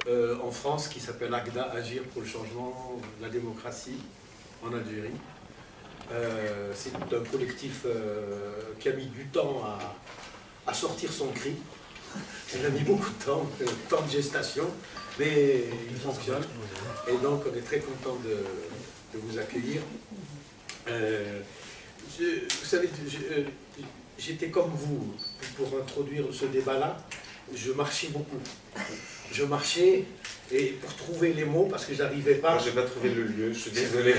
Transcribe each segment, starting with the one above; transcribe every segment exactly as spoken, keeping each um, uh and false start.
euh, en France qui s'appelle AGDA, Agir pour le changement, la démocratie en Algérie. Euh, c'est un collectif euh, qui a mis du temps à, à sortir son cri. Il a mis beaucoup de temps, euh, temps de gestation, mais il fonctionne. Et donc on est très content de, de vous accueillir. Euh, je, vous savez, j'étais comme vous pour introduire ce débat-là. Je marchais beaucoup. Je marchais et pour trouver les mots parce que j'arrivais pas. Moi, j'ai pas trouvé le lieu. Je suis désolé.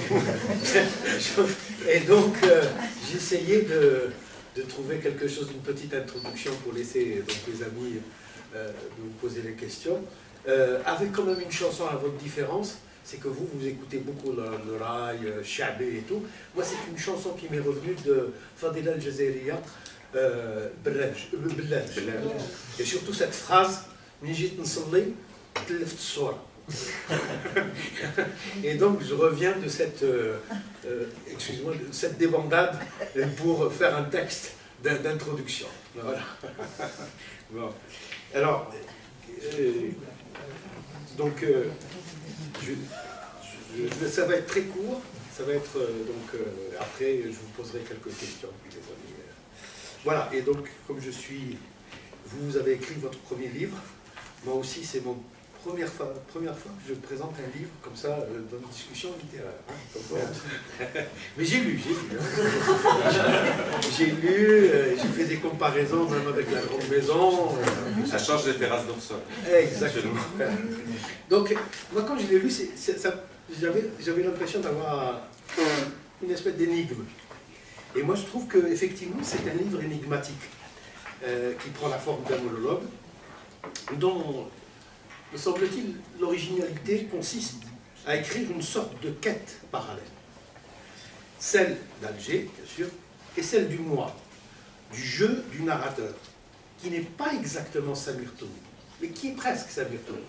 Et donc euh, j'essayais de, de trouver quelque chose, une petite introduction pour laisser donc les amis euh, nous poser les questions. Euh, avec quand même une chanson à votre différence, c'est que vous, vous écoutez beaucoup le, le rail, Chabé et tout. Moi, c'est une chanson qui m'est revenue de Fadila al-Jazairiya, euh, Bellaj. Et surtout cette phrase, Nijit Nsalli, Tleft Sora. Et donc, je reviens de cette, euh, euh, excusez-moi, de cette débandade pour faire un texte d'introduction. Voilà. Bon. Alors, euh, donc, euh, je, je, je, ça va être très court. Ça va être, euh, donc, euh, après, je vous poserai quelques questions, les amis. Voilà, et donc, comme je suis... Vous, vous avez écrit votre premier livre. Moi aussi, c'est mon première fois, première fois que je présente un livre comme ça euh, dans une discussion littéraire. Hein, mais j'ai lu, j'ai lu. Hein. J'ai lu, euh, j'ai fait des comparaisons même avec la grande maison. Euh, ça change les terrasses d'Orson. Exactement. Donc, moi, quand je l'ai lu, j'avais l'impression d'avoir une espèce d'énigme. Et moi, je trouve qu'effectivement, c'est un livre énigmatique euh, qui prend la forme d'un monologue, dont, me semble-t-il, l'originalité consiste à écrire une sorte de quête parallèle. Celle d'Alger, bien sûr, et celle du moi, du jeu du narrateur, qui n'est pas exactement Samir Toumi, mais qui est presque Samir Toumi.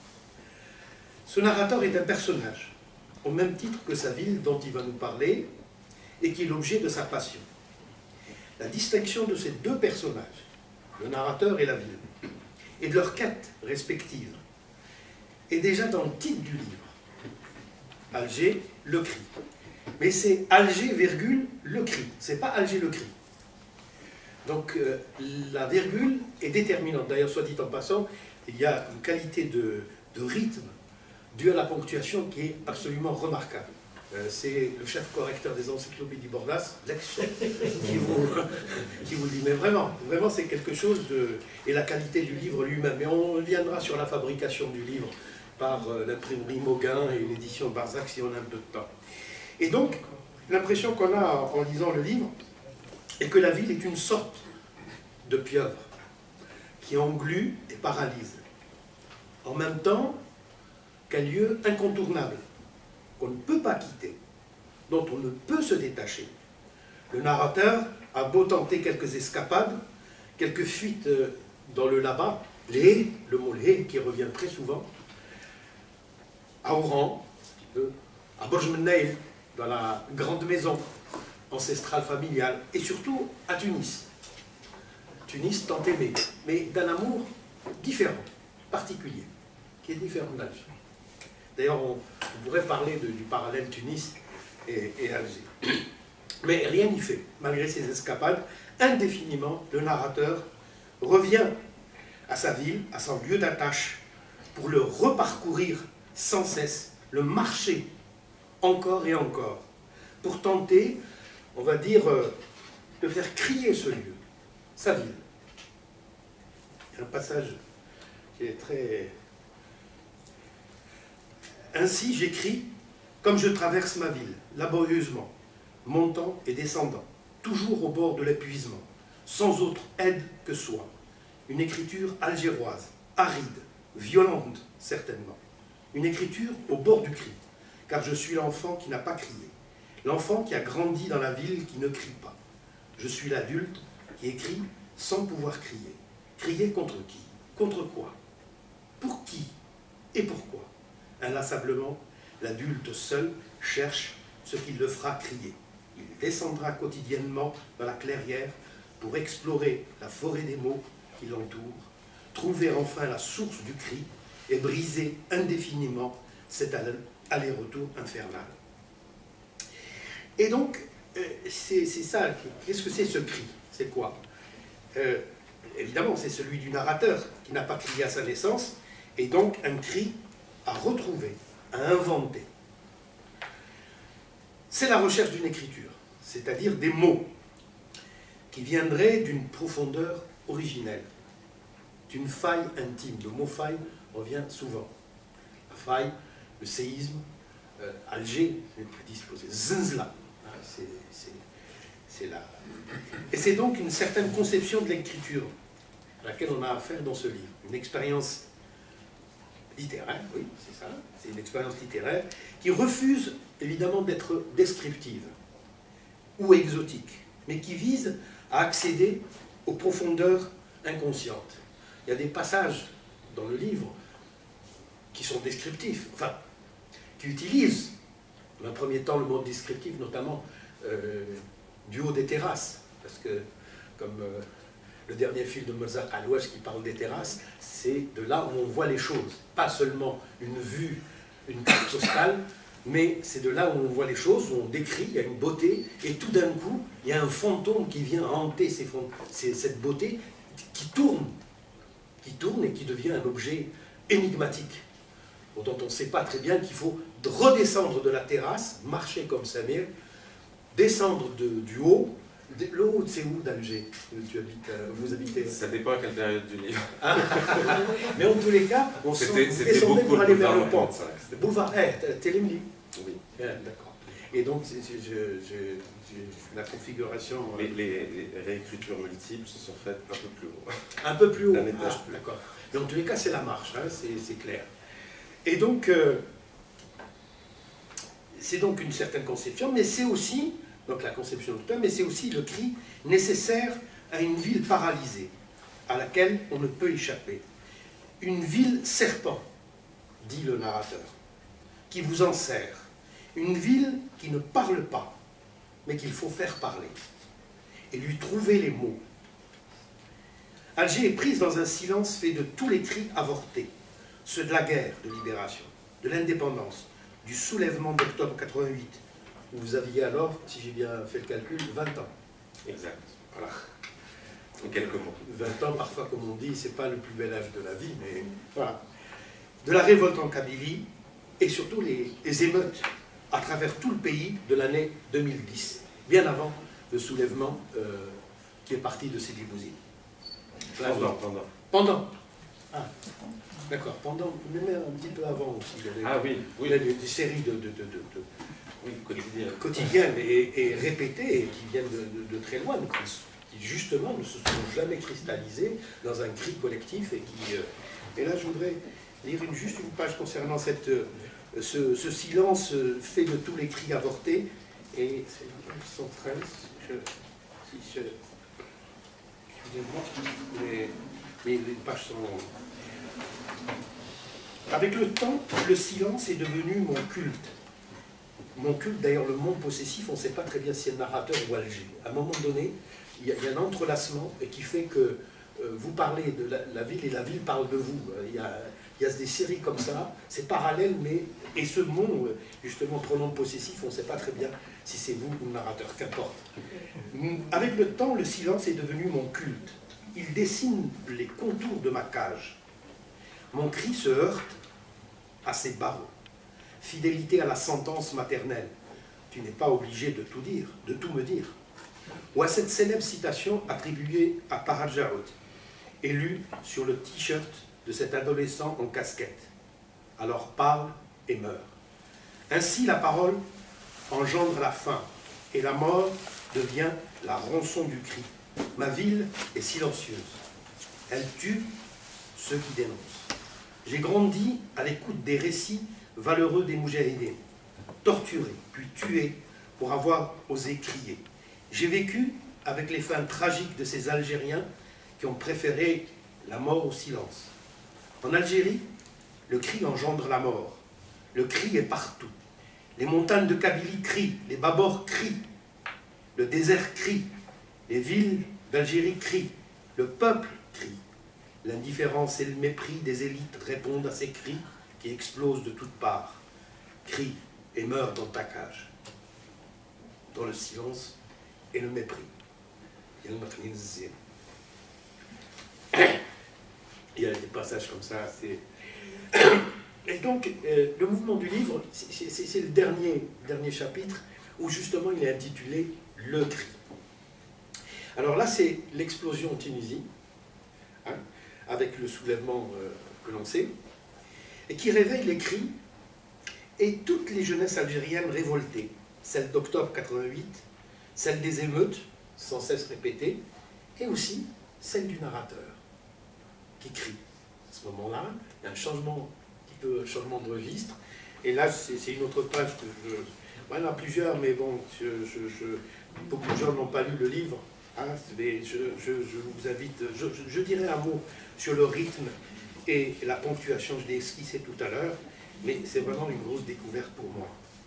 Ce narrateur est un personnage, au même titre que sa ville dont il va nous parler, et qui est l'objet de sa passion. La distinction de ces deux personnages, le narrateur et la ville, et de leurs quêtes respectives, est déjà dans le titre du livre. Alger, le cri. Mais c'est Alger, virgule, le cri. C'est pas Alger, le cri. Donc euh, la virgule est déterminante. D'ailleurs, soit dit en passant, il y a une qualité de, de rythme due à la ponctuation qui est absolument remarquable. Euh, c'est le chef correcteur des encyclopédies Bordas, l'ex-chef, qui vous, qui vous le dit. Mais vraiment, vraiment c'est quelque chose de... Et la qualité du livre lui-même. Mais on viendra sur la fabrication du livre par euh, l'imprimerie Mauguin et l'édition Barzac si on a un peu de temps. Et donc, l'impression qu'on a en lisant le livre est que la ville est une sorte de pieuvre qui englue et paralyse. En même temps qu'un lieu incontournable, qu'on ne peut pas quitter, dont on ne peut se détacher. Le narrateur a beau tenter quelques escapades, quelques fuites dans le là-bas, les, le mot les qui revient très souvent, à Oran, à Borj Mennaïl, dans la grande maison ancestrale familiale, et surtout à Tunis. Tunis tant aimé, mais d'un amour différent, particulier, qui est différent d'Alger. D'ailleurs, on, on pourrait parler de, du parallèle Tunis et, et Alger. Mais rien n'y fait. Malgré ces escapades, indéfiniment, le narrateur revient à sa ville, à son lieu d'attache, pour le reparcourir sans cesse, le marcher encore et encore, pour tenter, on va dire, de faire crier ce lieu, sa ville. Il y a un passage qui est très... Ainsi j'écris comme je traverse ma ville, laborieusement, montant et descendant, toujours au bord de l'épuisement, sans autre aide que soi. Une écriture algéroise, aride, violente certainement. Une écriture au bord du cri, car je suis l'enfant qui n'a pas crié, l'enfant qui a grandi dans la ville qui ne crie pas. Je suis l'adulte qui écrit sans pouvoir crier. Crier contre qui? Contre quoi? Pour qui? Et pourquoi? Inlassablement, l'adulte seul cherche ce qui le fera crier. Il descendra quotidiennement dans la clairière pour explorer la forêt des mots qui l'entourent, trouver enfin la source du cri et briser indéfiniment cet aller-retour infernal. Et donc, euh, c'est ça, qu'est-ce que c'est ce cri? C'est quoi? euh, Évidemment, c'est celui du narrateur qui n'a pas crié à sa naissance, et donc un cri à retrouver, à inventer. C'est la recherche d'une écriture, c'est-à-dire des mots qui viendraient d'une profondeur originelle, d'une faille intime. Le mot faille revient souvent. La faille, le séisme, euh, Alger, est prédisposé, Zinzla, c'est là. Et c'est donc une certaine conception de l'écriture à laquelle on a affaire dans ce livre. Une expérience littéraire, oui, c'est ça, c'est une expérience littéraire qui refuse évidemment d'être descriptive ou exotique, mais qui vise à accéder aux profondeurs inconscientes. Il y a des passages dans le livre qui sont descriptifs, enfin, qui utilisent, dans un premier temps, le mot descriptif, notamment euh, du haut des terrasses, parce que, comme euh, le dernier film de Mozart à l'Ouest qui parle des terrasses, c'est de là où on voit les choses, pas seulement une vue, une carte postale, mais c'est de là où on voit les choses, où on décrit, il y a une beauté, et tout d'un coup, il y a un fantôme qui vient hanter ces fond... ces... cette beauté, qui tourne, qui tourne et qui devient un objet énigmatique, dont on ne sait pas très bien qu'il faut redescendre de la terrasse, marcher comme Samir, descendre de, du haut. Le haut, c'est où d'Alger? Tu habites, vous habitez? Ça dépend à quelle période du livre. Ah. Mais en tous les cas, on se descendait pour aller vers le pont. Boulevard, eh, Télémli. Oui. Eh, d'accord. Et donc, j'ai la configuration... Mais les, les réécritures multiples se sont faites un peu plus haut. Un peu plus haut, un étage ah, plus. D'accord. Mais en tous les cas, c'est la marche, hein, c'est clair. Et donc, euh, c'est donc une certaine conception, mais c'est aussi, donc la conception de temps, mais c'est aussi le cri nécessaire à une ville paralysée, à laquelle on ne peut échapper. Une ville serpent, dit le narrateur, qui vous enserre. Une ville qui ne parle pas, mais qu'il faut faire parler, et lui trouver les mots. Alger est prise dans un silence fait de tous les cris avortés, ceux de la guerre de libération, de l'indépendance, du soulèvement d'octobre quatre-vingt-huit, où vous aviez alors, si j'ai bien fait le calcul, vingt ans. Exact. Voilà. En quelques mots. vingt ans, parfois, comme on dit, c'est pas le plus bel âge de la vie, mais voilà. De la révolte en Kabylie, et surtout les, les émeutes à travers tout le pays de l'année deux mille dix, bien avant le soulèvement euh, qui est parti de Sidi Bouzid. Pendant, pendant. Pendant. Ah, d'accord, pendant, mais même un petit peu avant aussi. Il y avait, ah oui, oui. Il y a des, des séries de, de, de, de, de oui, quotidiennes, quotidiennes et, et répétées, et qui viennent de, de, de très loin, mais qui, qui justement ne se sont jamais cristallisées dans un cri collectif. Et, qui, euh, et là, je voudrais lire une, juste une page concernant cette, euh, ce, ce silence fait de tous les cris avortés. Et c'est la page cent treize. Je, si je, Mais, mais les pages sont... Avec le temps, le silence est devenu mon culte. Mon culte, d'ailleurs, le monde possessif, on ne sait pas très bien si c'est le narrateur ou Alger. À un moment donné, il y a, il y a un entrelacement et qui fait que euh, vous parlez de la, la ville et la ville parle de vous. Il y a, il y a des séries comme ça, c'est parallèle, mais... Et ce mot, justement, pronom possessif, on ne sait pas très bien si c'est vous ou le narrateur, qu'importe. Avec le temps, le silence est devenu mon culte. Il dessine les contours de ma cage. Mon cri se heurte à ses barreaux. Fidélité à la sentence maternelle. Tu n'es pas obligé de tout dire, de tout me dire. Ou à cette célèbre citation attribuée à Parajaout et lue sur le t-shirt de cet adolescent en casquette. Alors parle et meurt. Ainsi la parole engendre la faim et la mort devient la rançon du cri. Ma ville est silencieuse. Elle tue ceux qui dénoncent. J'ai grandi à l'écoute des récits valeureux des moudjahidines, torturés, puis tués pour avoir osé crier. J'ai vécu avec les fins tragiques de ces Algériens qui ont préféré la mort au silence. En Algérie, le cri engendre la mort. Le cri est partout. Les montagnes de Kabylie crient, les babors crient, le désert crie, les villes d'Algérie crient, le peuple crie. L'indifférence et le mépris des élites répondent à ces cris qui explosent de toutes parts. Crie et meurs dans ta cage. Dans le silence et le mépris. Il y a des passages comme ça, c'est... Et donc, euh, le mouvement du livre, c'est le dernier, dernier chapitre où justement il est intitulé « Le cri ». Alors là, c'est l'explosion en Tunisie, hein, avec le soulèvement euh, que l'on sait, et qui réveille les cris et toutes les jeunesses algériennes révoltées, celle d'octobre quatre-vingt-huit, celle des émeutes, sans cesse répétées, et aussi celle du narrateur, qui crie. À ce moment-là, il y a un changement, un petit peu changement de registre, et là, c'est une autre page que je... Bon, il y en a plusieurs, mais bon, je, je, je, beaucoup de gens n'ont pas lu le livre, hein, mais je, je, je vous invite, je, je, je dirais un mot sur le rythme et la ponctuation, je l'ai esquissé tout à l'heure, mais c'est vraiment une grosse découverte pour moi.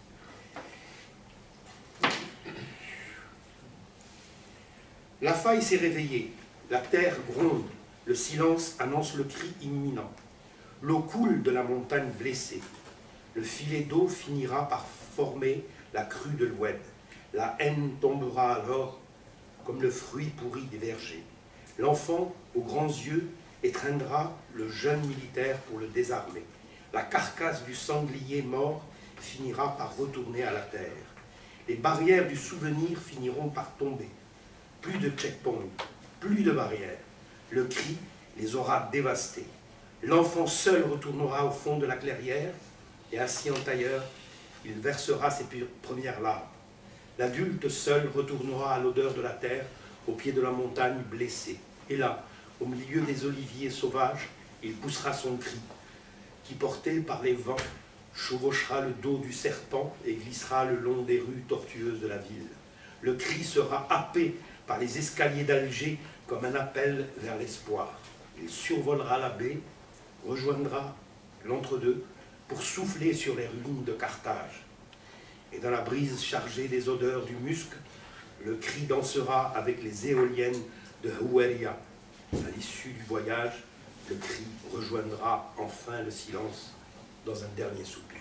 La faille s'est réveillée, la terre gronde, le silence annonce le cri imminent. L'eau coule de la montagne blessée. Le filet d'eau finira par former la crue de l'Oued. La haine tombera alors comme le fruit pourri des vergers. L'enfant, aux grands yeux, étreindra le jeune militaire pour le désarmer. La carcasse du sanglier mort finira par retourner à la terre. Les barrières du souvenir finiront par tomber. Plus de checkpoints, plus de barrières. Le cri les aura dévastés. L'enfant seul retournera au fond de la clairière et assis en tailleur, il versera ses premières larmes. L'adulte seul retournera à l'odeur de la terre, au pied de la montagne blessée. Et là, au milieu des oliviers sauvages, il poussera son cri, qui, porté par les vents, chevauchera le dos du serpent et glissera le long des rues tortueuses de la ville. Le cri sera happé par les escaliers d'Alger comme un appel vers l'espoir. Il survolera la baie, rejoindra l'entre-deux pour souffler sur les ruines de Carthage. Et dans la brise chargée des odeurs du musc, le cri dansera avec les éoliennes de Houeria. À l'issue du voyage, le cri rejoindra enfin le silence dans un dernier soupir.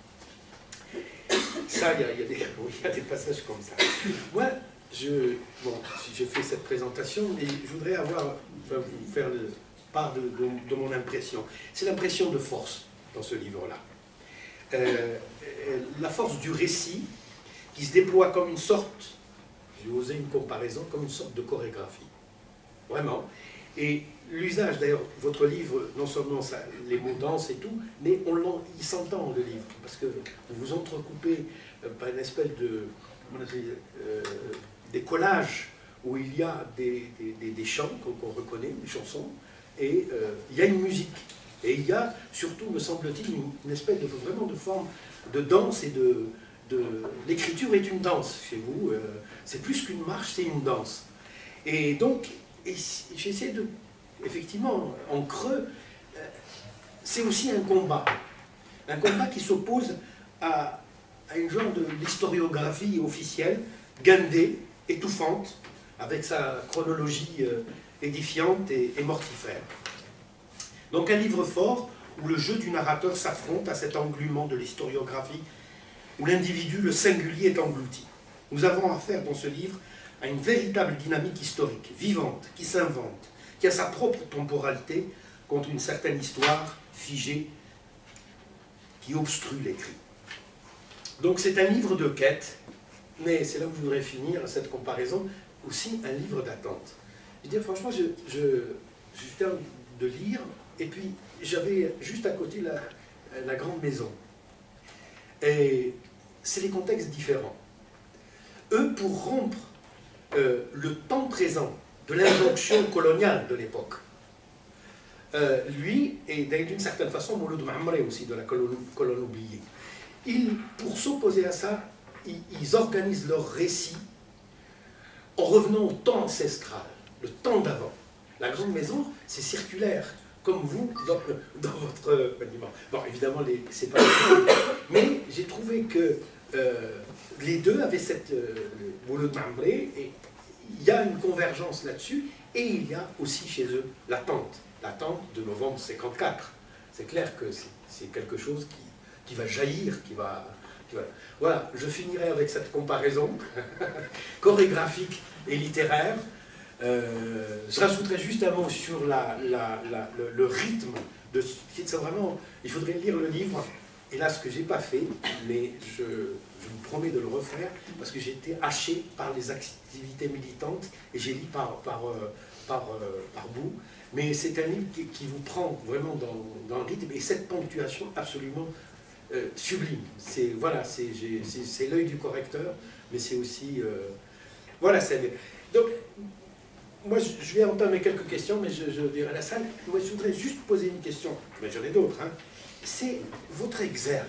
Ça, il y a, il y a des, bon, il y a des passages comme ça. Moi, je, bon, j'ai fait cette présentation, mais je voudrais avoir, enfin, vous faire le, part de, de, de mon impression. C'est l'impression de force dans ce livre-là. Euh, la force du récit qui se déploie comme une sorte, j'ai osé une comparaison, comme une sorte de chorégraphie. Vraiment. Et l'usage, d'ailleurs, votre livre, non seulement ça, les mots dansent et tout, mais on il s'entend le livre, parce que vous vous entrecoupez euh, par une espèce de, comment on dit, euh, des collages où il y a des, des, des chants qu'on reconnaît, des chansons, et euh, il y a une musique. Et il y a surtout, me semble-t-il, une, une espèce de, vraiment de forme de danse et de... de l'écriture est une danse chez vous, euh, c'est plus qu'une marche, c'est une danse. Et donc, j'essaie de... Effectivement, en creux, euh, c'est aussi un combat. Un combat qui s'oppose à, à une genre de l'historiographie officielle, guindée, étouffante, avec sa chronologie euh, édifiante et, et mortifère. Donc un livre fort où le jeu du narrateur s'affronte à cet englument de l'historiographie, où l'individu, le singulier, est englouti. Nous avons affaire dans ce livre à une véritable dynamique historique, vivante, qui s'invente, qui a sa propre temporalité contre une certaine histoire figée qui obstrue l'écrit. Donc c'est un livre de quête, mais c'est là où je voudrais finir cette comparaison, aussi un livre d'attente. Je veux dire, franchement, je, je, j'étais de lire, et puis j'avais juste à côté la, la grande maison. Et c'est des contextes différents. Eux, pour rompre euh, le temps présent de l'injonction coloniale de l'époque, euh, lui, et d'une certaine façon, Mouloud Maamri aussi, de la colonne, colonne oubliée, ils, pour s'opposer à ça, ils, ils organisent leur récit en revenant au temps ancestral, le temps d'avant. La grande maison, c'est circulaire, comme vous dans, dans votre monument. Bon, évidemment, c'est pas mais j'ai trouvé que euh, les deux avaient cette euh, Mouloud Maamri, et il y a une convergence là-dessus, et il y a aussi chez eux l'attente, l'attente de novembre cinquante-quatre. C'est clair que c'est quelque chose qui, qui va jaillir, qui va, qui va... Voilà, je finirai avec cette comparaison chorégraphique et littéraire. Euh, je rajouterai juste un mot sur la, la, la, le, le rythme. De, c'est vraiment, il faudrait lire le livre, et là ce que j'ai pas fait, mais je, je me promets de le refaire, parce que j'ai été haché par les activités militantes, et j'ai lu par, par, par, par bout. Mais c'est un livre qui, qui vous prend vraiment dans, dans le rythme, et cette ponctuation absolument euh, sublime. C'est voilà, c'est l'œil du correcteur, mais c'est aussi... Euh, voilà, c'est... Donc, moi, je vais entamer quelques questions, mais je, je dirai à la salle. Moi, je voudrais juste poser une question, mais j'en ai d'autres. Hein. C'est votre exergue.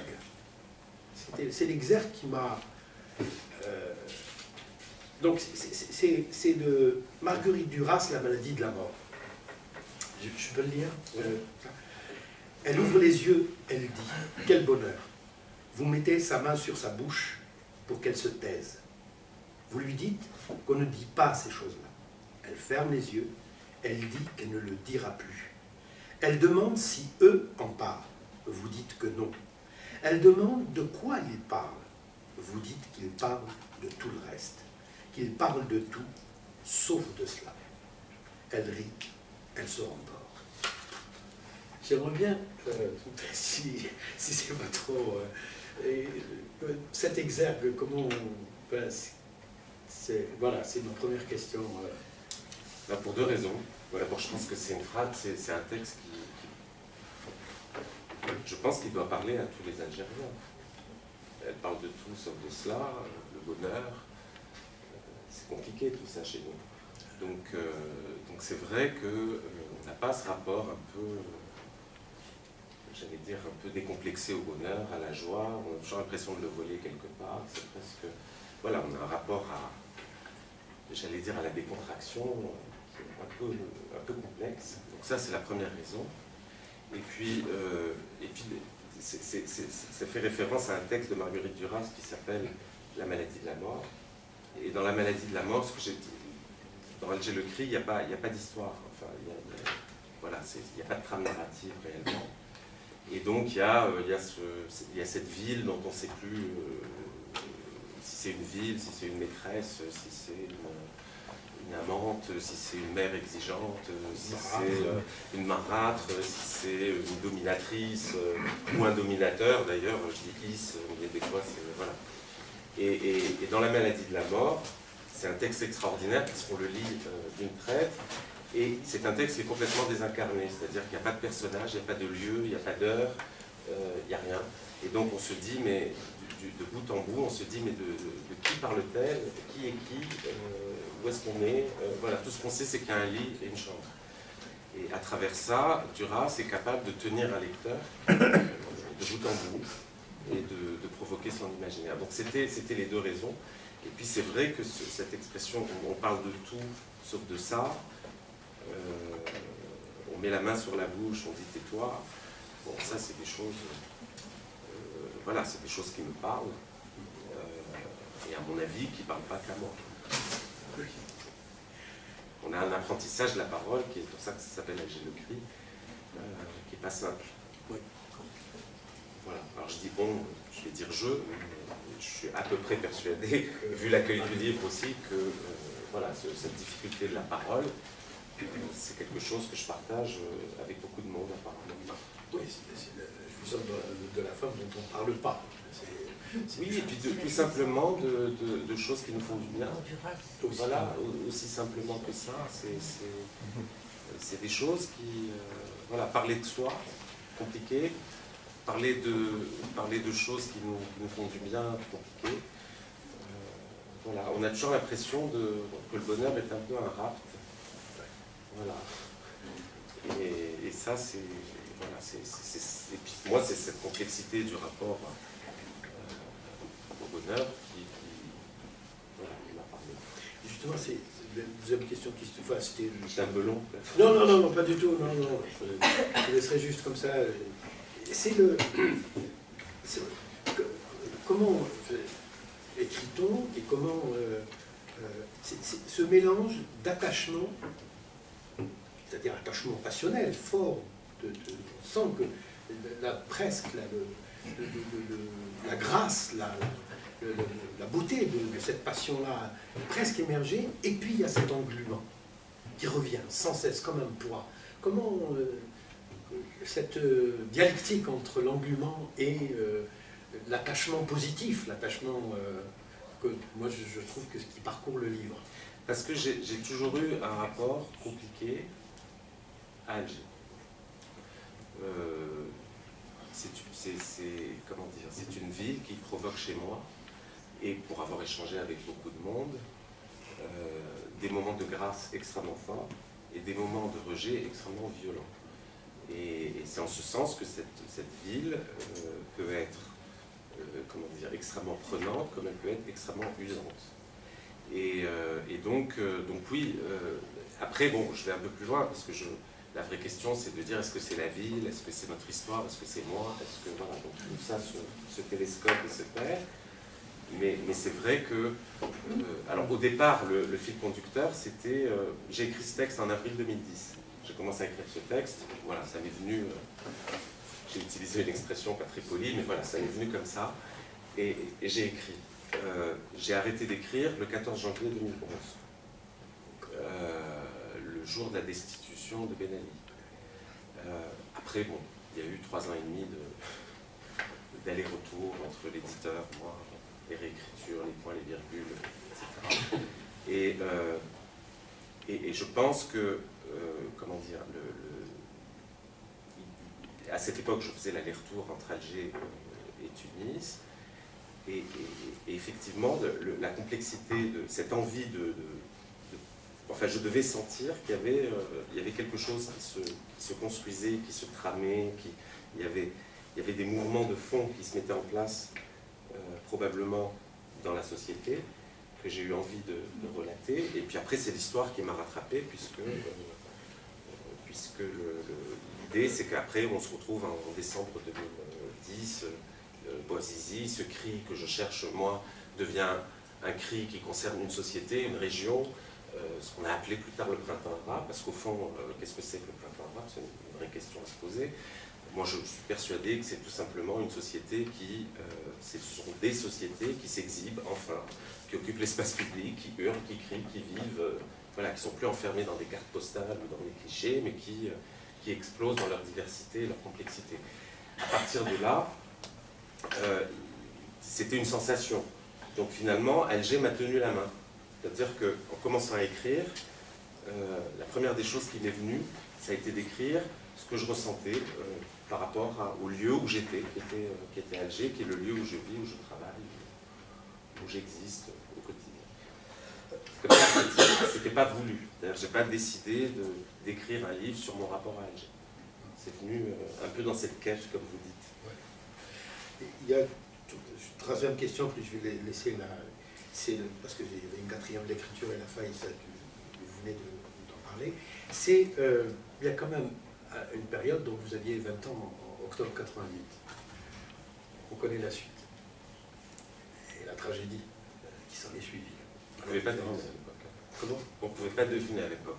C'est l'exergue qui m'a... Euh, donc, c'est de Marguerite Duras, La maladie de la mort. Je, je peux le lire euh, Elle ouvre les yeux, elle dit, quel bonheur. Vous mettez sa main sur sa bouche pour qu'elle se taise. Vous lui dites qu'on ne dit pas ces choses-là. Elle ferme les yeux, elle dit qu'elle ne le dira plus. Elle demande si eux en parlent. Vous dites que non. Elle demande de quoi ils parlent. Vous dites qu'ils parlent de tout le reste. Qu'ils parlent de tout, sauf de cela. Elle rit, elle se rendort. J'aimerais bien, euh, si, si c'est pas trop... Euh, euh, cet exergue, comment... Ben, c'est, voilà, c'est ma première question. Euh. Là, pour deux raisons. D'abord, je pense que c'est une phrase, c'est un texte qui, qui... Je pense qu'il doit parler à tous les Algériens. Elle parle de tout sauf de cela, le bonheur. C'est compliqué tout ça chez nous. Donc, euh, donc c'est vrai qu'on euh, n'a pas ce rapport un peu... j'allais dire, un peu décomplexé au bonheur, à la joie. On a toujours l'impression de le voler quelque part. C'est presque... Voilà, on a un rapport à, j'allais dire, à la décontraction qui est un peu, un peu complexe. Donc ça, c'est la première raison. Et puis, euh, et puis c'est, c'est, c'est, ça fait référence à un texte de Marguerite Duras qui s'appelle « La maladie de la mort ». Et dans « La maladie de la mort », ce que j'ai dit, dans Alger le cri, il n'y a pas, il n'y a pas d'histoire. Enfin, il y a, il y a, voilà, il n'y a pas de trame narrative réellement. Et donc, il y a, il y a, ce, il y a cette ville dont on ne sait plus euh, si c'est une ville, si c'est une maîtresse, si c'est une, une amante, si c'est une mère exigeante, si c'est euh, une marâtre, si c'est une dominatrice euh, ou un dominateur. D'ailleurs, je dis is, mais des fois, c'est... Voilà. Et, et, et dans La maladie de la mort, c'est un texte extraordinaire parce qu'on le lit euh, d'une traite. Et c'est un texte qui est complètement désincarné, c'est-à-dire qu'il n'y a pas de personnage, il n'y a pas de lieu, il n'y a pas d'heure, euh, il n'y a rien. Et donc on se dit, mais du, du, de bout en bout, on se dit, mais de, de, de qui parle-t-elle, qui est qui, euh, où est-ce qu'on est, euh, voilà, tout ce qu'on sait, c'est qu'il y a un lit et une chambre. Et à travers ça, Duras est capable de tenir un lecteur de bout en bout et de, de provoquer son imaginaire. Donc c'était les deux raisons. Et puis c'est vrai que ce, cette expression, on parle de tout sauf de ça, Euh, on met la main sur la bouche, on dit tais-toi. Bon, ça, c'est des choses... Euh, voilà, c'est des choses qui me parlent. Euh, et à mon avis, qui ne parlent pas qu'à moi. On a un apprentissage de la parole, qui est pour ça que ça s'appelle Alger le cri, euh, qui n'est pas simple. Voilà. Alors je dis bon, je vais dire je, mais je suis à peu près persuadé, vu l'accueil du livre aussi, que euh, voilà, ce, cette difficulté de la parole, c'est quelque chose que je partage avec beaucoup de monde, apparemment. Oui, c'est la jouissance de, de la femme dont on ne parle pas. Oui, et puis de, tout simplement de, de, de choses qui nous font du bien. Voilà, aussi simplement que ça. C'est des choses qui... Euh, voilà, parler de soi, compliqué. Parler de, parler de choses qui nous, qui nous font du bien, compliqué. Euh, voilà, on a toujours l'impression que le bonheur est un peu un rapt. Voilà. Et, et ça, c'est... Voilà, c'est, c'est, c'est, et puis moi, c'est cette complexité du rapport euh, au bonheur qui, qui, voilà, qui m'a parlé. Justement, c'est la deuxième question qui se... Enfin, c'était... J'étais un peu long. Non, non, non, non, pas du tout. Non, non, je, je laisserai juste comme ça. C'est le... Comment écrit-on et comment... Euh, c'est, c'est ce mélange d'attachement, c'est-à-dire attachement passionnel, fort, de, de, on sent que la, presque la, le, le, le, le, la grâce, la, la, le, la beauté de, de cette passion-là presque émergée, et puis il y a cet englument qui revient sans cesse comme un poids. Comment euh, cette euh, dialectique entre l'englument et euh, l'attachement positif, l'attachement euh, que moi je, je trouve que ce qui parcourt le livre. Parce que j'ai toujours eu un rapport compliqué à Alger. Euh, c'est comment dire, c'est une ville qui provoque chez moi, et pour avoir échangé avec beaucoup de monde, euh, des moments de grâce extrêmement forts et des moments de rejet extrêmement violents. Et, et c'est en ce sens que cette, cette ville euh, peut être euh, comment dire, extrêmement prenante, comme elle peut être extrêmement usante. Et, euh, et donc, euh, donc oui, euh, après, bon, je vais un peu plus loin, parce que je, la vraie question, c'est de dire, est-ce que c'est la ville, est-ce que c'est notre histoire, est-ce que c'est moi, est-ce que, voilà, donc tout ça se, se télescope et se perd. Mais, mais c'est vrai que, euh, alors au départ, le, le fil conducteur, c'était, euh, j'ai écrit ce texte en avril deux mille dix. J'ai commencé à écrire ce texte, voilà, ça m'est venu, euh, j'ai utilisé une expression pas très polie, mais voilà, ça m'est venu comme ça, et, et, et j'ai écrit. Euh, j'ai arrêté d'écrire le quatorze janvier deux mille onze, euh, le jour de la destitution de Ben Ali. Euh, après, bon, il y a eu trois ans et demi d'aller-retour entre l'éditeur, moi, les réécritures, les points, les virgules, et cetera. Et, euh, et, et je pense que, euh, comment dire, le, le, à cette époque, je faisais l'aller-retour entre Alger et Tunis. Et, et, et effectivement, le, le, la complexité de cette envie de... de, de enfin, je devais sentir qu'il y avait, euh, il y avait quelque chose qui se, qui se construisait, qui se tramait, qui, il, y avait, il y avait des mouvements de fond qui se mettaient en place, euh, probablement dans la société, que j'ai eu envie de, de relater. Et puis après, c'est l'histoire qui m'a rattrapé, puisque, euh, puisque l'idée, c'est qu'après, on se retrouve en, en décembre deux mille dix, euh, Bouazizi, ce cri que je cherche, moi, devient un cri qui concerne une société, une région, euh, ce qu'on a appelé plus tard le printemps arabe, parce qu'au fond, euh, qu'est-ce que c'est que le printemps arabe? C'est une vraie question à se poser. Moi, je suis persuadé que c'est tout simplement une société qui, euh, ce sont des sociétés qui s'exhibent, enfin, qui occupent l'espace public, qui hurlent, qui crient, qui vivent, euh, voilà, qui ne sont plus enfermés dans des cartes postales ou dans des clichés, mais qui, euh, qui explosent dans leur diversité et leur complexité. À partir de là, euh, c'était une sensation. Donc finalement, Alger m'a tenu la main. C'est-à-dire qu'en commençant à écrire, euh, la première des choses qui m'est venue, ça a été d'écrire ce que je ressentais euh, par rapport à, au lieu où j'étais, qui, était, euh, qui était Alger, qui est le lieu où je vis, où je travaille, où j'existe au quotidien. C'était pas voulu. D'ailleurs, j'ai pas décidé d'écrire un livre sur mon rapport à Alger. C'est venu euh, un peu dans cette quête, comme vous dites. Ouais. Il y a une troisième question, puis je vais laisser la... C'est parce qu'il y avait une quatrième d'écriture et la faille, ça, vous venez d'en parler. C'est, euh, il y a quand même une période dont vous aviez vingt ans, en octobre quatre-vingt-huit. On connaît la suite. Et la tragédie qui s'en est suivie. On ne pouvait pas deviner à l'époque. Comment? On ne pouvait pas deviner à l'époque.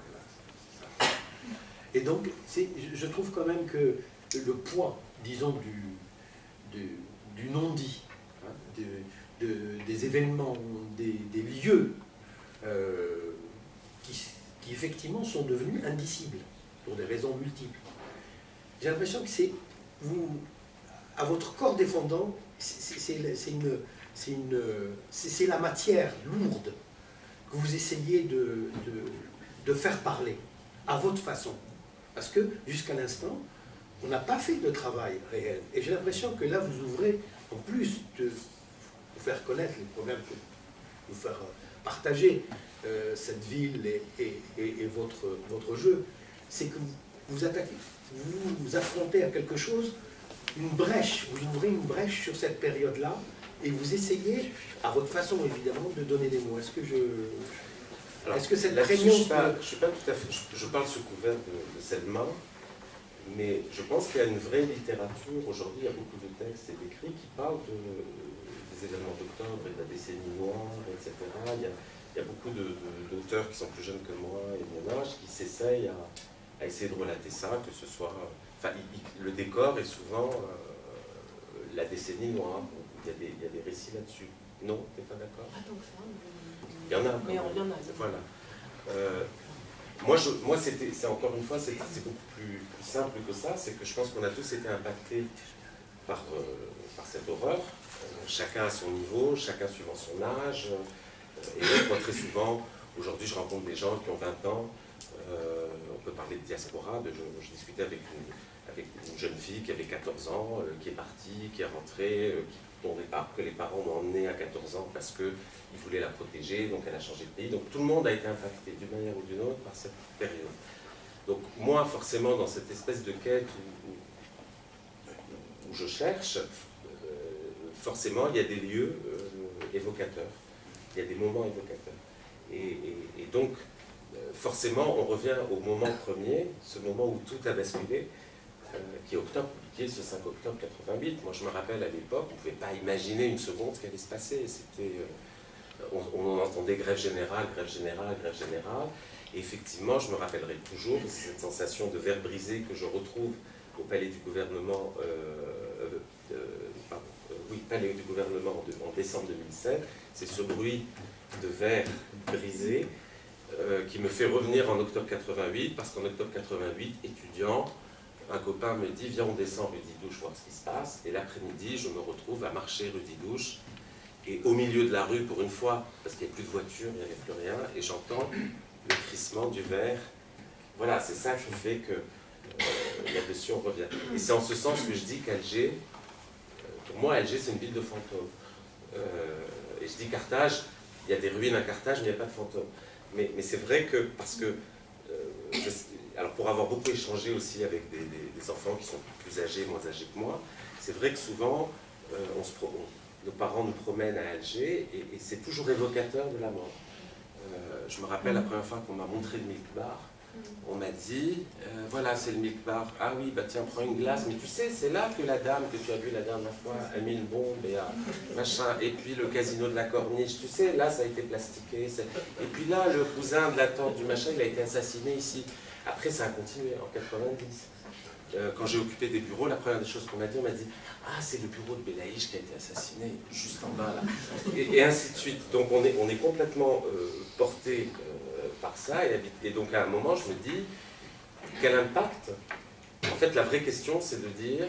Et donc, je trouve quand même que le poids, disons, du, du, du non-dit, hein, de, de, des événements, des, des lieux, euh, qui, qui effectivement sont devenus indicibles, pour des raisons multiples. J'ai l'impression que c'est, vous, à votre corps défendant, c'est une, c'est une, c'est la matière lourde que vous essayez de, de, de faire parler, à votre façon. Parce que, jusqu'à l'instant, on n'a pas fait de travail réel. Et j'ai l'impression que là, vous ouvrez, en plus de vous faire connaître les problèmes, que vous faire partager euh, cette ville et, et, et, et votre, votre jeu, c'est que vous vous attaquez, vous vous affrontez à quelque chose, une brèche, vous ouvrez une brèche sur cette période-là, et vous essayez, à votre façon évidemment, de donner des mots. Est-ce que je... Est-ce que cette prégnance... Je ne suis, suis pas tout à fait... Je, je parle sous couvert de, de Selma, mais je pense qu'il y a une vraie littérature. Aujourd'hui, il y a beaucoup de textes et d'écrits qui parlent de, des événements d'octobre et de la décennie noire, et cetera. Il y a, il y a beaucoup d'auteurs qui sont plus jeunes que moi et mon âge qui s'essayent à, à essayer de relater ça, que ce soit... Enfin, il, il, le décor est souvent euh, la décennie noire. Il y a des, il y a des récits là-dessus. Non, t'es pas d'accord? Pas tant que ça, mais... Il y en a. Mais il y en a. Voilà. Euh, moi, je, moi c'est encore une fois, c'est beaucoup plus, plus simple que ça. C'est que je pense qu'on a tous été impactés par, euh, par cette horreur. Euh, chacun à son niveau, chacun suivant son âge. Euh, et donc, moi, très souvent, aujourd'hui, je rencontre des gens qui ont vingt ans. Euh, on peut parler de diaspora. De, je, je discutais avec une, avec une jeune fille qui avait quatorze ans, euh, qui est partie, qui est rentrée, euh, qui, dont les, que les parents l'ont emmenée à quatorze ans parce que il voulait la protéger, donc elle a changé de pays. Donc tout le monde a été impacté d'une manière ou d'une autre par cette période. Donc moi, forcément, dans cette espèce de quête où, où, où je cherche, euh, forcément, il y a des lieux euh, évocateurs. Il y a des moments évocateurs. Et, et, et donc, euh, forcément, on revient au moment premier, ce moment où tout a basculé, euh, qui est octobre, qui est ce cinq octobre quatre-vingt-huit. Moi, je me rappelle à l'époque, on ne pouvait pas imaginer une seconde ce qui allait se passer. C'était... Euh, On, on entendait grève générale, grève générale, grève générale. Et effectivement, je me rappellerai toujours cette sensation de verre brisé que je retrouve au palais du gouvernement, euh, euh, pardon, euh, oui, palais du gouvernement de, en décembre deux mille sept. C'est ce bruit de verre brisé euh, qui me fait revenir en octobre quatre-vingt-huit, parce qu'en octobre quatre-vingt-huit, étudiant, un copain me dit « Viens, on descend rue Didouche voir ce qui se passe ». Et l'après-midi, je me retrouve à marcher rue Didouche. Et au milieu de la rue, pour une fois, parce qu'il n'y avait plus de voitures, il n'y avait plus rien, et j'entends le crissement du verre. Voilà, c'est ça qui fait que euh, là-dessus on revient. Et c'est en ce sens que je dis qu'Alger, euh, pour moi, Alger, c'est une ville de fantômes. Euh, et je dis Carthage, il y a des ruines à Carthage, mais il n'y a pas de fantômes. Mais, mais c'est vrai que, parce que, euh, je, alors pour avoir beaucoup échangé aussi avec des, des, des enfants qui sont plus âgés, moins âgés que moi, c'est vrai que souvent, euh, on se pro nos parents nous promènent à Alger et, et c'est toujours évocateur de la mort. Euh, je me rappelle la première fois qu'on m'a montré le milk bar, on m'a dit, euh, voilà c'est le milk bar, ah oui, bah tiens, prends une glace, mais tu sais, c'est là que la dame que tu as vue la dernière fois a mis une bombe et a machin, et puis le casino de la Corniche, tu sais, là ça a été plastiqué, et puis là, le cousin de la tante du machin, il a été assassiné ici. Après, ça a continué en quatre-vingt-dix. Euh, quand j'ai occupé des bureaux, la première des choses qu'on m'a dit, on m'a dit « Ah, c'est le bureau de Belaïch qui a été assassiné, juste en bas, là. » et, et ainsi de suite. Donc on est, on est complètement euh, porté euh, par ça, et, et donc à un moment, je me dis, quel impact? En fait, la vraie question, c'est de dire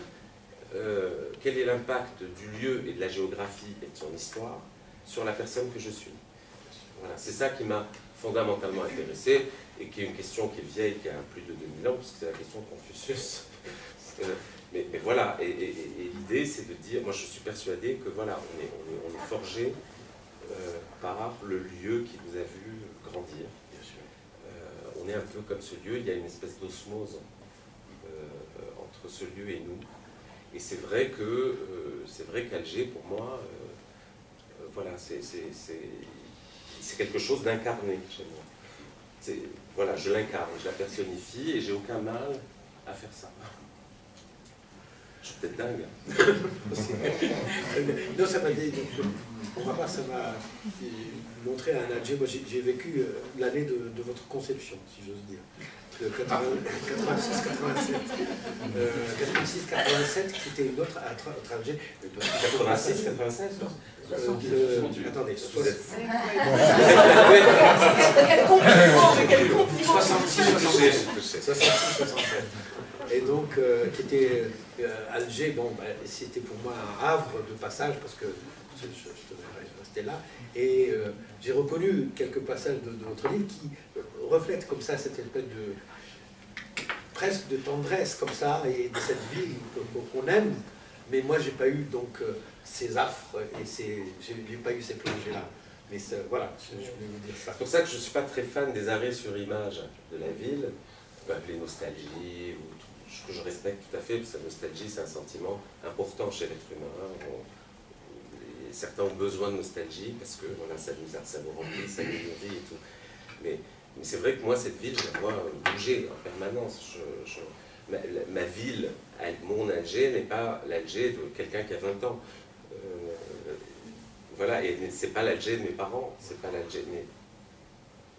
euh, quel est l'impact du lieu et de la géographie et de son histoire sur la personne que je suis. Voilà, c'est ça qui m'a fondamentalement intéressé, et qui est une question qui est vieille, qui a plus de deux mille ans, parce que c'est la question de Confucius. Euh, mais, mais voilà, et, et, et l'idée c'est de dire, moi je suis persuadé que voilà, on est, on est, on est forgé euh, par le lieu qui nous a vu grandir. Euh, on est un peu comme ce lieu, il y a une espèce d'osmose euh, entre ce lieu et nous. Et c'est vrai que euh, c'est vrai qu'Alger, pour moi, euh, euh, voilà, c'est quelque chose d'incarné chez moi. Voilà, je l'incarne, je la personnifie et j'ai aucun mal à faire ça. Je suis peut-être dingue. Non, ça m'a pour ma part, ça m'a montré un Alger. Moi, j'ai vécu l'année de, de votre conception, si j'ose dire. quatre-vingt-six quatre-vingt-sept. quatre-vingt-six quatre-vingt-sept, qui était une autre à Alger. quatre-vingt-six quatre-vingt-sept Euh, attendez, soixante-six soixante-sept. Et donc, euh, qui était euh, Alger, bon, ben, c'était pour moi un havre de passage parce que je, je, je devais rester là. Et euh, j'ai reconnu quelques passages de, de votre livre qui reflètent comme ça cette espèce de presque de tendresse comme ça et de cette ville qu'on aime. Mais moi, j'ai pas eu donc euh, ces affres et ces, j'ai pas eu ces plongées-là. Mais ça, voilà, je, je voulais vous dire ça. C'est pour ça que je ne suis pas très fan des arrêts sur image de la ville, on peut appeler nostalgie, ou tout, que je respecte tout à fait, parce que la nostalgie, c'est un sentiment important chez l'être humain. On, et certains ont besoin de nostalgie, parce que voilà, ça, nous, ça nous remplit, ça nous nourrit et tout. Mais, mais c'est vrai que moi, cette ville, je la vois bouger en permanence. Je, je, ma, la, ma ville, mon Alger, n'est pas l'Alger de quelqu'un qui a vingt ans. Euh, voilà, et c'est pas l'Alger de mes parents, c'est pas l'Alger, mais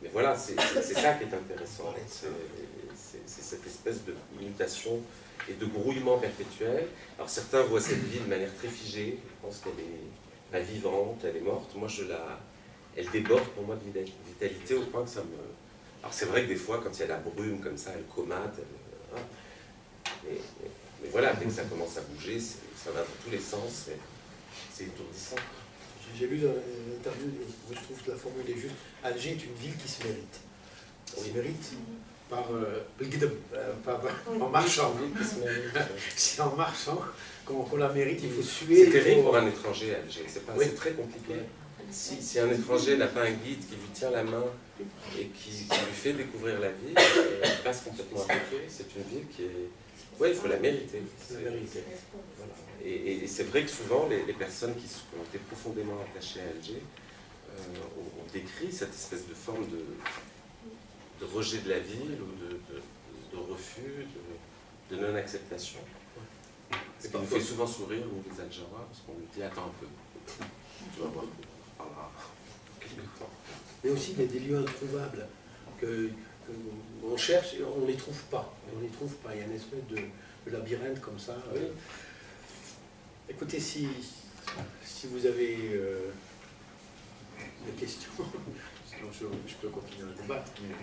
mais voilà, c'est ça qui est intéressant. C'est cette espèce de mutation et de grouillement perpétuel. Alors certains voient cette vie de manière très figée, ils pensent qu'elle est pas vivante, elle est morte. Moi, je la, elle déborde pour moi de vitalité au point que ça me... Alors c'est vrai que des fois, quand il y a la brume comme ça, elle comate, elle... Mais, mais, mais voilà, dès que ça commence à bouger, ça va dans tous les sens, c'est étourdissant. J'ai lu dans l'interview, moi je trouve que la formule est juste. Alger est une ville qui se mérite. Elle se mérite par, euh, par, en marchant. C'est en marchant qu'on qu la mérite, il faut suer. C'est terrible pour un étranger, Alger, c'est oui. très compliqué. Si, si un étranger n'a pas un guide qui lui tient la main et qui, qui lui fait découvrir la ville, il passe complètement à côté. C'est une ville qui est... Oui, il faut la mériter. Voilà. Et, et, et c'est vrai que souvent, les, les personnes qui, sont, qui ont été profondément attachées à Alger euh, ont, ont décrit cette espèce de forme de, de rejet de la ville ou de, de, de refus, de, de non-acceptation. Ce qui nous fait souvent sourire, nous les Algérois, parce qu'on nous dit « attends un peu, tu vas voir, on parlera quelques temps ». Mais aussi, il y a des lieux introuvables que, que on cherche et on ne les trouve pas. On les trouve pas. Il y a une espèce de, de labyrinthe comme ça. Oui. Euh, écoutez, si, si vous avez euh, des questions, sinon je, je peux continuer à débattre. Mais...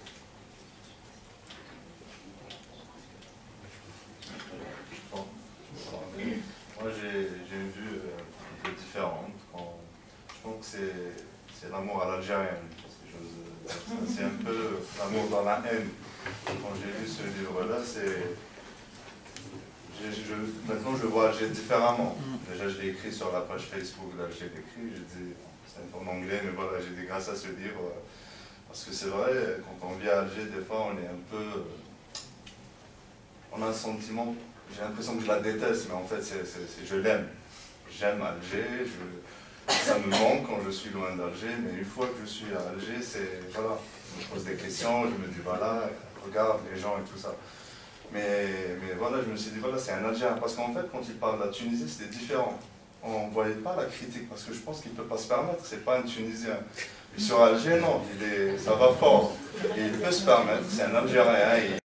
Moi, j'ai une vue euh, un peu différente. Quand, je pense que c'est l'amour à l'algérienne. C'est un peu l'amour dans la haine. Quand j'ai lu ce livre-là, c'est... Maintenant, je vois Alger différemment. Déjà, je l'ai écrit sur la page Facebook d'Alger d'écrit. Je dis, c'est en anglais, mais voilà, j'ai dit grâce à ce livre. Parce que c'est vrai, quand on vit à Alger, des fois, on est un peu... On a un sentiment... J'ai l'impression que je la déteste, mais en fait, c'est, c'est, c'est, je l'aime. J'aime Alger, je, ça me manque quand je suis loin d'Alger, mais une fois que je suis à Alger, c'est, voilà, je me pose des questions, je me dis, voilà, regarde les gens et tout ça. Mais, mais voilà, je me suis dit, voilà, c'est un Algérien, parce qu'en fait, quand il parle de la Tunisie, c'était différent. On ne voyait pas la critique, parce que je pense qu'il ne peut pas se permettre, c'est pas un Tunisien. Et sur Alger, non, il est, ça va fort. Et il peut se permettre, c'est un Algérien, il,